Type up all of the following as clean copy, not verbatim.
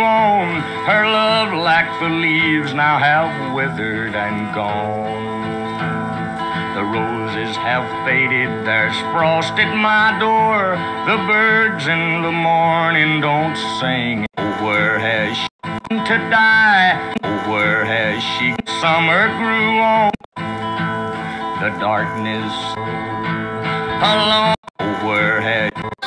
on. Her love, like the leaves, now have withered and gone. The roses have faded, there's frost at my door. The birds in the morning don't sing. Where has she gone to die? Where has she? Summer grew on. The darkness alone. Where has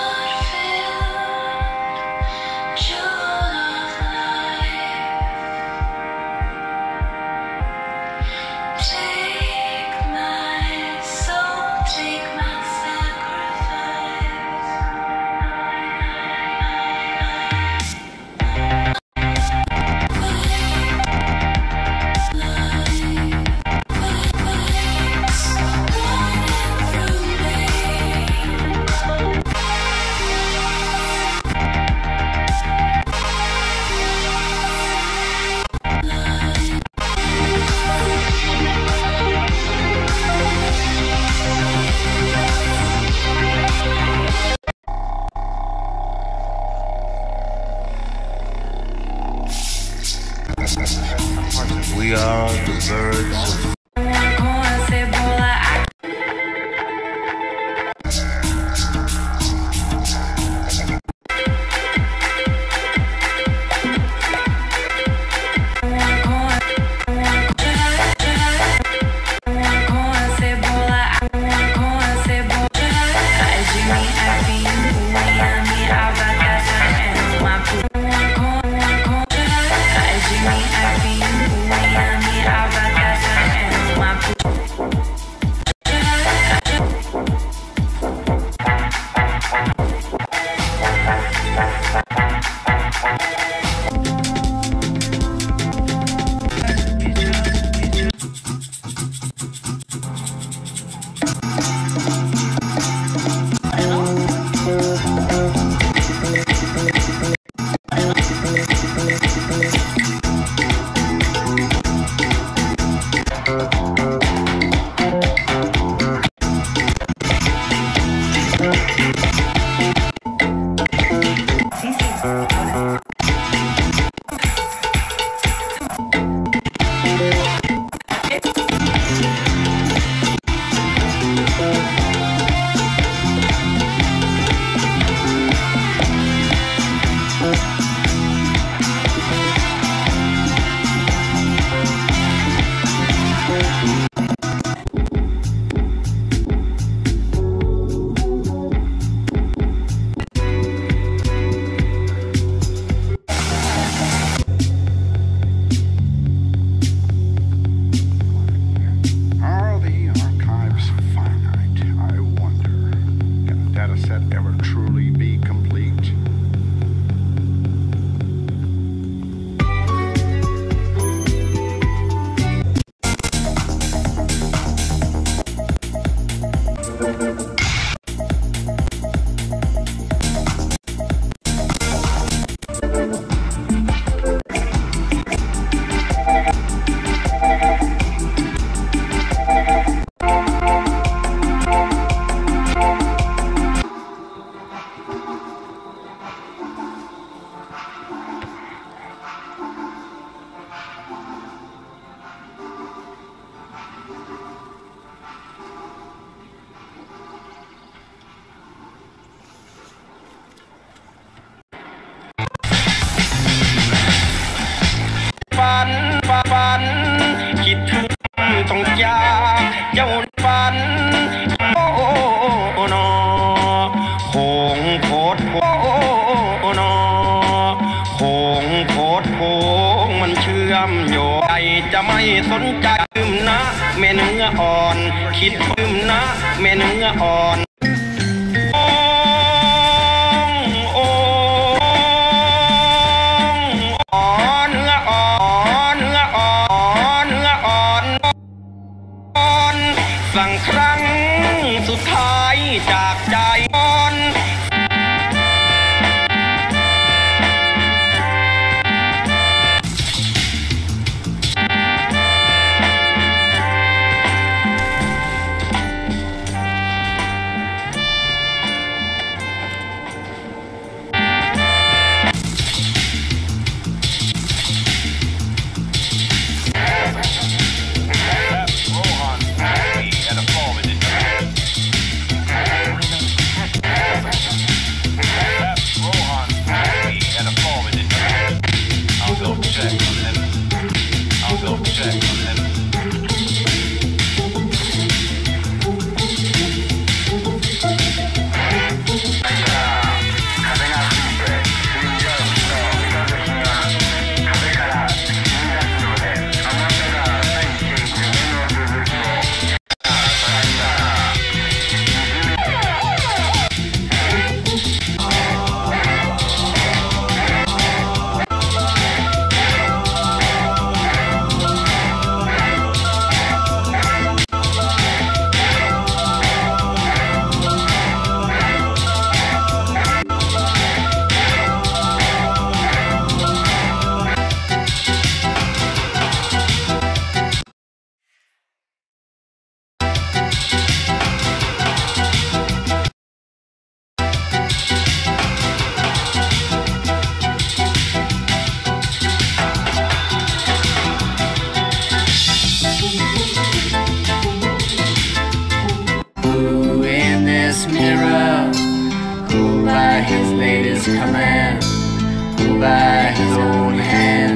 we are the birds ofฝันคิดถึงต้องจากเจ้าฝันโอ้นอโคงโคตรโคนอโคงโคตรโคงมันเชื่อมโยงใจจะไม่สนใจลืมนะแม่เนื้ออ่อนคิดลืมนะแม่เนื้ออ่อนสั่งครั้งสุดท้ายจากใจอ่อน has made his command, who by his own hand